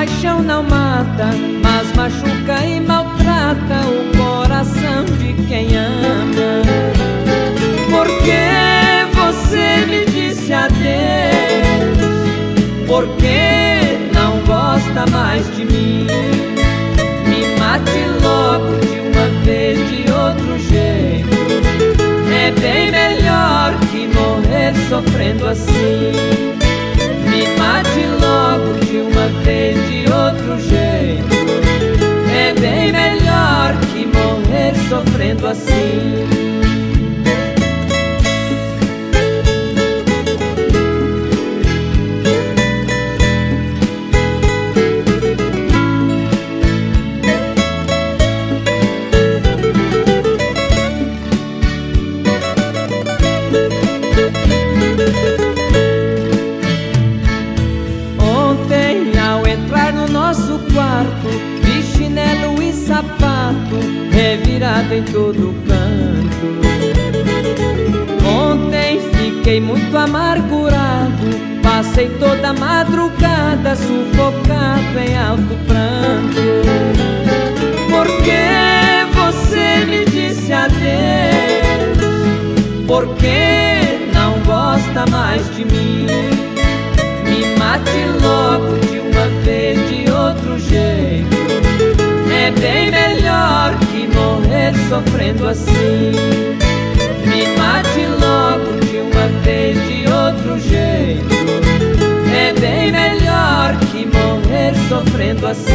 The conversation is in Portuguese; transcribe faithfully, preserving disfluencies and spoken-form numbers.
paixão não mata, mas machuca e maltrata o coração de quem ama. Por que você me disse adeus? Por que não gosta mais de mim? Me mate logo de uma vez, de outro jeito. É bem melhor que morrer sofrendo assim. Me mate logo de uma vez, de outro jeito. É bem melhor que morrer sofrendo assim. Nosso quarto, de chinelo e sapato, revirado em todo canto. Ontem fiquei muito amargurado, passei toda a madrugada sufocado em alto pranto. Por que você me disse adeus? Por que não gosta mais de mim? Me mate logo de uma vez, de outro jeito. É bem melhor que morrer sofrendo assim. Me mate logo de uma vez, de outro jeito. É bem melhor que morrer sofrendo assim.